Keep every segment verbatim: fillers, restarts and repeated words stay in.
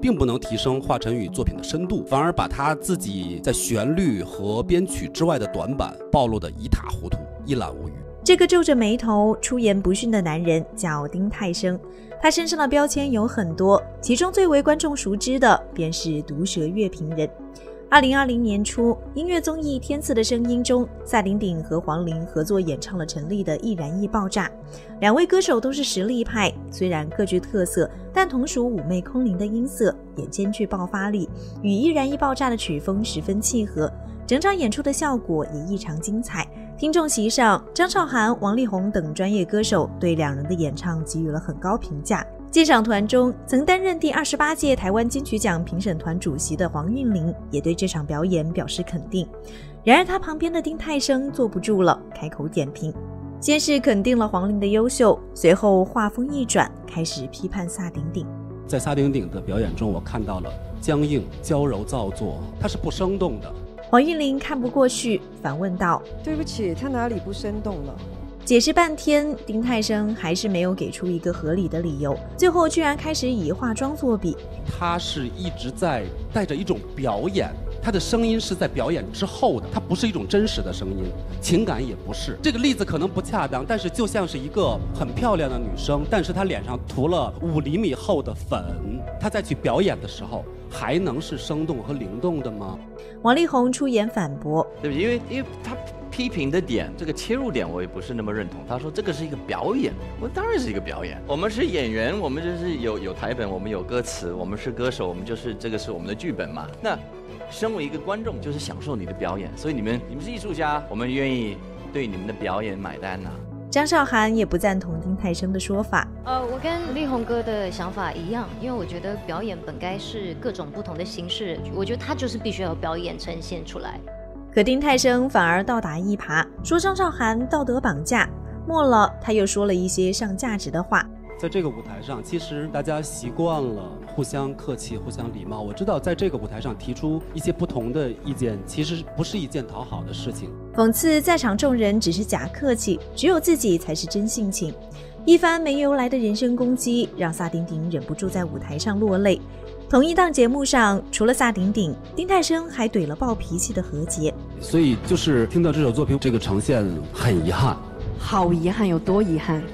并不能提升华晨宇作品的深度，反而把他自己在旋律和编曲之外的短板暴露得一塌糊涂，一览无余。 这个皱着眉头出言不逊的男人叫丁太升，他身上的标签有很多，其中最为观众熟知的便是毒舌乐评人。二零二零年初，音乐综艺《天赐的声音》中，萨顶顶和黄龄合作演唱了陈粒的《易燃易爆炸》。两位歌手都是实力派，虽然各具特色，但同属妩媚空灵的音色，也兼具爆发力，与《易燃易爆炸》的曲风十分契合。整场演出的效果也异常精彩。听众席上，张韶涵、王力宏等专业歌手对两人的演唱给予了很高评价。鉴赏团中，曾担任第二十八届台湾金曲奖评审团主席的黄韵玲也对这场表演表示肯定。然而他旁边的丁太升坐不住了，开口点评。先是肯定了黄龄的优秀，随后话锋一转，开始批判萨顶顶。 在萨顶顶的表演中，我看到了僵硬、娇柔造作，它是不生动的。 黄韵玲看不过去，反问道： 对不起，他哪里不生动了？ 解释半天，丁太升还是没有给出一个合理的理由，最后居然开始以化妆作比。 他是一直在带着一种表演，他的声音是在表演之后的，它不是一种真实的声音，情感也不是。这个例子可能不恰当，但是就像是一个很漂亮的女生，但是她脸上涂了五厘米厚的粉，她再去表演的时候，还能是生动和灵动的吗？ 王力宏出言反驳， 对不起，因为因为他批评的点，这个切入点我也不是那么认同。他说这个是一个表演，我当然是一个表演。我们是演员，我们就是有有台本，我们有歌词，我们是歌手，我们就是这个是我们的剧本嘛。那身为一个观众，就是享受你的表演，所以你们你们是艺术家，我们愿意对你们的表演买单呐、啊。 张韶涵也不赞同丁太升的说法。 呃，我跟力宏哥的想法一样，因为我觉得表演本该是各种不同的形式，我觉得他就是必须要有表演呈现出来。 可丁太升反而倒打一耙，说张韶涵道德绑架，末了他又说了一些上价值的话。 在这个舞台上，其实大家习惯了互相客气、互相礼貌。我知道在这个舞台上提出一些不同的意见，其实不是一件讨好的事情。 讽刺在场众人只是假客气，只有自己才是真性情。一番没由来的人身攻击，让萨顶顶忍不住在舞台上落泪。同一档节目上，除了萨顶顶，丁太升还怼了暴脾气的何洁。 所以就是听到这首作品，这个呈现很遗憾。 好遗憾，有多遗憾？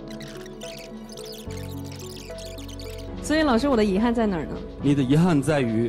所以老师，我的遗憾在哪儿呢？ 你的遗憾在于，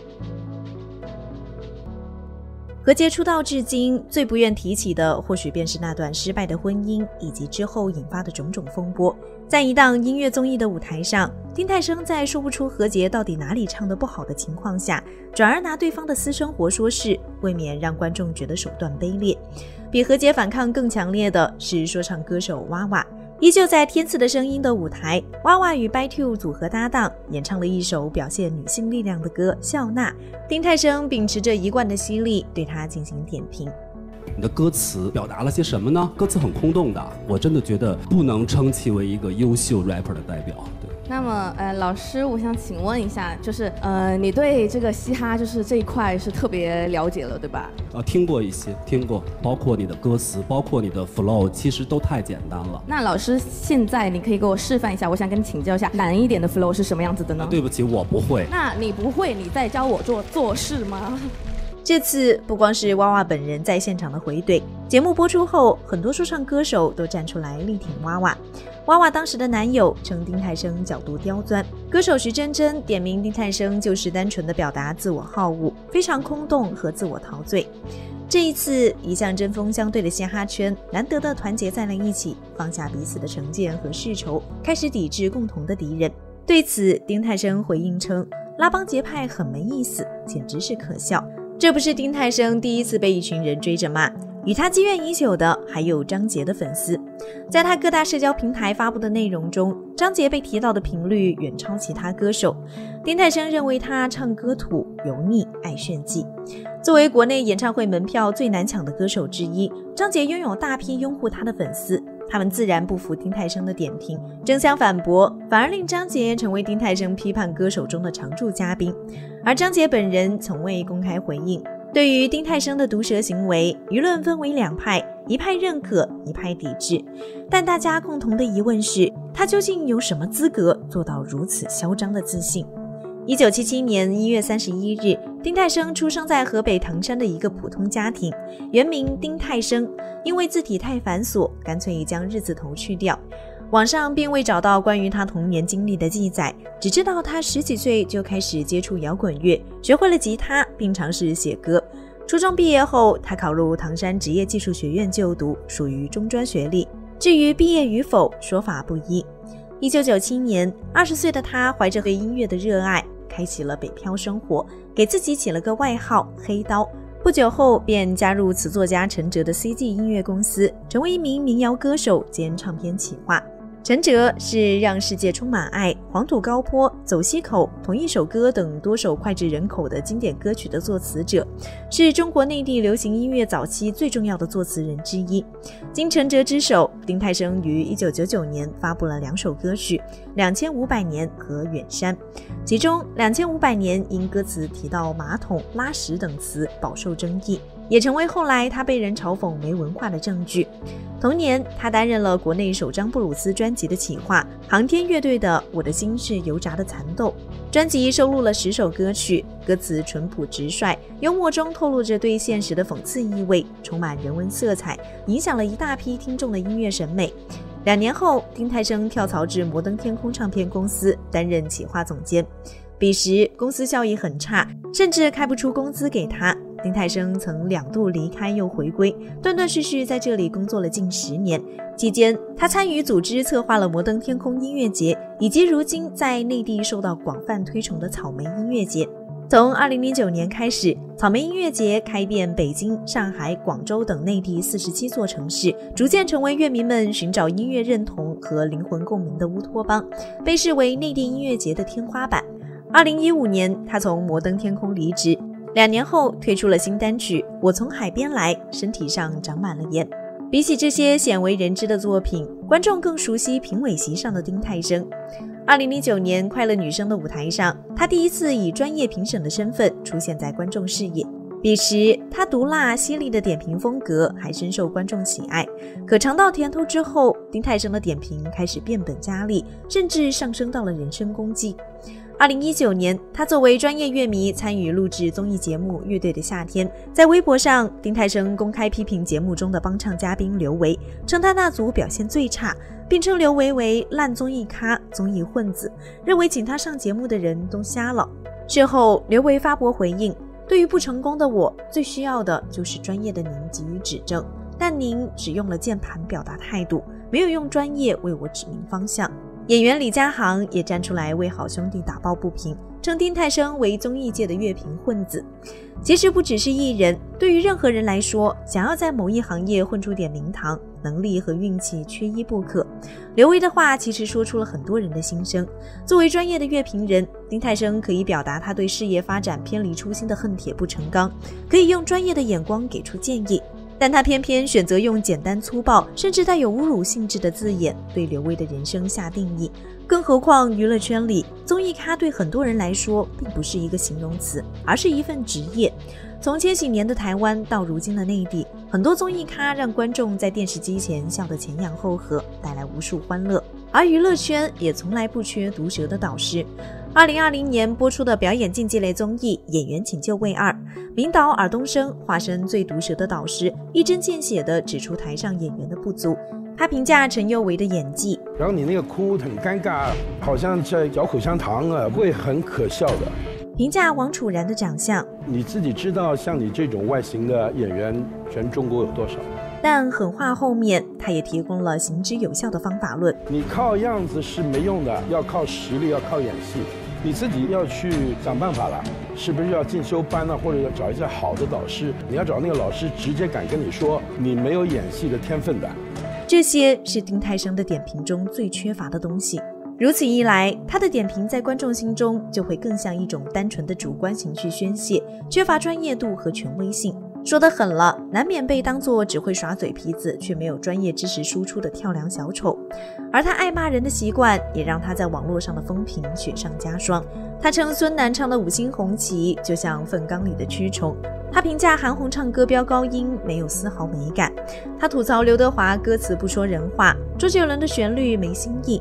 何洁出道至今最不愿提起的，或许便是那段失败的婚姻以及之后引发的种种风波。在一档音乐综艺的舞台上，丁太升在说不出何洁到底哪里唱得不好的情况下，转而拿对方的私生活说事，未免让观众觉得手段卑劣。比何洁反抗更强烈的是说唱歌手娃娃。依旧在天赐的声音的舞台，娃娃与 By Two 组合搭档，演唱了一首表现女性力量的歌《笑纳》。丁太升秉持着一贯的犀利，对他进行点评。 你的歌词表达了些什么呢？歌词很空洞的，我真的觉得不能称其为一个优秀 rapper 的代表。对。 那么，呃，老师，我想请问一下，就是呃，你对这个嘻哈就是这一块是特别了解了，对吧？ 啊，听过一些，听过，包括你的歌词，包括你的 flow， 其实都太简单了。 那老师，现在你可以给我示范一下，我想跟你请教一下，难一点的 flow 是什么样子的呢？ 啊、对不起，我不会。 那你不会，你在教我做做事吗？ 这次不光是娃娃本人在现场的回怼，节目播出后，很多说唱歌手都站出来力挺娃娃。娃娃当时的男友称丁太升角度刁钻，歌手徐真真点名丁太升就是单纯的表达自我好恶，非常空洞和自我陶醉。这一次，一向针锋相对的嘻哈圈难得的团结在了一起，放下彼此的成见和世仇，开始抵制共同的敌人。对此，丁太升回应称，拉帮结派很没意思，简直是可笑。这不是丁太升第一次被一群人追着骂，与他积怨已久的还有张杰的粉丝。在他各大社交平台发布的内容中，张杰被提到的频率远超其他歌手。丁太升认为他唱歌土、油腻、爱炫技。作为国内演唱会门票最难抢的歌手之一，张杰拥有大批拥护他的粉丝，他们自然不服丁太升的点评，争相反驳，反而令张杰成为丁太升批判歌手中的常驻嘉宾。而张杰本人从未公开回应。对于丁太升的毒舌行为，舆论分为两派，一派认可，一派抵制。但大家共同的疑问是，他究竟有什么资格做到如此嚣张的自信？ 一九七七年一月三十一日，丁太升出生在河北唐山的一个普通家庭，原名丁太升，因为字体太繁琐，干脆将日字头去掉。网上并未找到关于他童年经历的记载，只知道他十几岁就开始接触摇滚乐，学会了吉他，并尝试写歌。初中毕业后，他考入唐山职业技术学院就读，属于中专学历。至于毕业与否，说法不一。一九九七年，二十岁的他怀着对音乐的热爱，开启了北漂生活，给自己起了个外号黑刀。不久后便加入词作家陈哲的 C G 音乐公司，成为一名民谣歌手兼唱片企划。陈哲是让世界充满爱、黄土高坡、走西口、同一首歌等多首脍炙人口的经典歌曲的作词者，是中国内地流行音乐早期最重要的作词人之一。经陈哲之手，丁太升于一九九九年发布了两首歌曲《两千五百年》和《远山》，其中《两千五百年》因歌词提到马桶、拉屎等词饱受争议，也成为后来他被人嘲讽没文化的证据。同年，他担任了国内首张布鲁斯专辑的企划，航天乐队的《我的心是油炸的蚕豆》。专辑收录了十首歌曲，歌词淳朴直率，幽默中透露着对现实的讽刺意味，充满人文色彩，影响了一大批听众的音乐审美。两年后，丁太升跳槽至摩登天空唱片公司，担任企划总监。彼时公司效益很差，甚至开不出工资给他。丁太升曾两度离开又回归，断断续续在这里工作了近十年。期间，他参与组织策划了摩登天空音乐节，以及如今在内地受到广泛推崇的草莓音乐节。从二零零九年开始，草莓音乐节开遍北京、上海、广州等内地四十七座城市，逐渐成为乐迷们寻找音乐认同和灵魂共鸣的乌托邦，被视为内地音乐节的天花板。二零一五年，他从摩登天空离职，两年后推出了新单曲《我从海边来》，身体上长满了盐。比起这些鲜为人知的作品，观众更熟悉评委席上的丁太升。二零零九年快乐女声的舞台上，他第一次以专业评审的身份出现在观众视野。彼时他毒辣犀利的点评风格还深受观众喜爱，可尝到甜头之后，丁太升的点评开始变本加厉，甚至上升到了人身攻击。二零一九年，他作为专业乐迷参与录制综艺节目《乐队的夏天》。在微博上，丁太升公开批评节目中的帮唱嘉宾刘维，称他那组表现最差，并称刘维为烂综艺咖、综艺混子，认为请他上节目的人都瞎了。事后，刘维发博回应：对于不成功的我，最需要的就是专业的您给予指正，但您只用了键盘表达态度，没有用专业为我指明方向。演员李佳航也站出来为好兄弟打抱不平，称丁太升为综艺界的乐评混子。其实不只是艺人，对于任何人来说，想要在某一行业混出点名堂，能力和运气缺一不可。刘维的话其实说出了很多人的心声。作为专业的乐评人，丁太升可以表达他对事业发展偏离初心的恨铁不成钢，可以用专业的眼光给出建议，但他偏偏选择用简单粗暴甚至带有侮辱性质的字眼对刘维的人生下定义。更何况娱乐圈里，综艺咖对很多人来说并不是一个形容词，而是一份职业。从千禧年的台湾到如今的内地，很多综艺咖让观众在电视机前笑得前仰后合，带来无数欢乐。而娱乐圈也从来不缺毒舌的导师。二零二零年播出的表演竞技类综艺《演员请就位二》，名导尔冬升化身最毒舌的导师，一针见血地指出台上演员的不足。他评价陈宥维的演技， 然后你那个哭很尴尬，好像在嚼口香糖啊，会很可笑的。 评价王楚然的长相， 你自己知道像你这种外形的演员全中国有多少？ 但狠话后面他也提供了行之有效的方法论。 你靠样子是没用的，要靠实力，要靠演戏，你自己要去想办法了，是不是要进修班呢？或者要找一些好的导师？你要找那个老师直接敢跟你说你没有演戏的天分的。 这些是丁太升的点评中最缺乏的东西。如此一来，他的点评在观众心中就会更像一种单纯的主观情绪宣泄，缺乏专业度和权威性。说得狠了，难免被当作只会耍嘴皮子却没有专业知识输出的跳梁小丑。而他爱骂人的习惯也让他在网络上的风评雪上加霜。他称孙楠唱的五星红旗就像粪缸里的蛆虫，他评价韩红唱歌飙高音没有丝毫美感，他吐槽刘德华歌词不说人话，周杰伦的旋律没新意。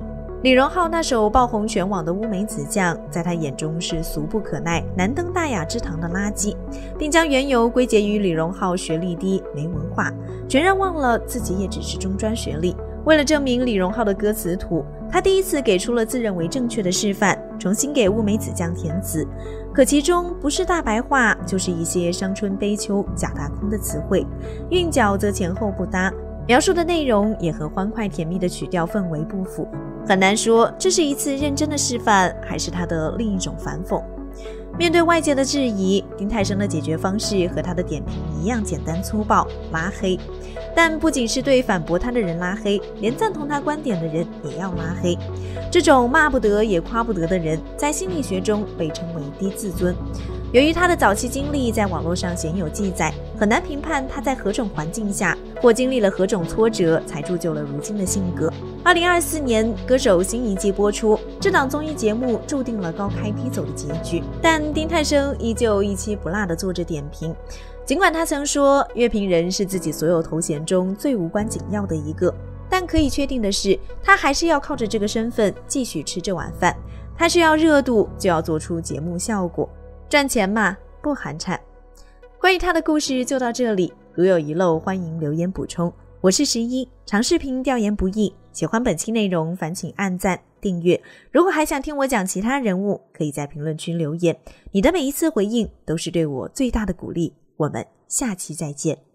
李荣浩那首爆红全网的乌梅子酱，在他眼中是俗不可耐、难登大雅之堂的垃圾，并将缘由归结于李荣浩学历低、没文化，全然忘了自己也只是中专学历。为了证明李荣浩的歌词土，他第一次给出了自认为正确的示范，重新给乌梅子酱填词，可其中不是大白话，就是一些伤春悲秋、假大空的词汇，韵脚则前后不搭，描述的内容也和欢快甜蜜的曲调氛围不符，很难说这是一次认真的示范，还是他的另一种反讽。面对外界的质疑，丁太升的解决方式和他的点评一样简单粗暴，拉黑。但不仅是对反驳他的人拉黑，连赞同他观点的人也要拉黑。这种骂不得也夸不得的人，在心理学中被称为低自尊。由于他的早期经历在网络上鲜有记载，很难评判他在何种环境下或经历了何种挫折才铸就了如今的性格。二零二四年歌手新一季播出，这档综艺节目注定了高开低走的结局，但丁太升依旧一期不落地做着点评。尽管他曾说乐评人是自己所有头衔中最无关紧要的一个，但可以确定的是，他还是要靠着这个身份继续吃这碗饭。他是要热度，就要做出节目效果，赚钱嘛，不寒碜。关于他的故事就到这里，如有遗漏，欢迎留言补充。我是十一，长视频调研不易，喜欢本期内容烦请按赞订阅。如果还想听我讲其他人物，可以在评论区留言，你的每一次回应都是对我最大的鼓励。我们下期再见。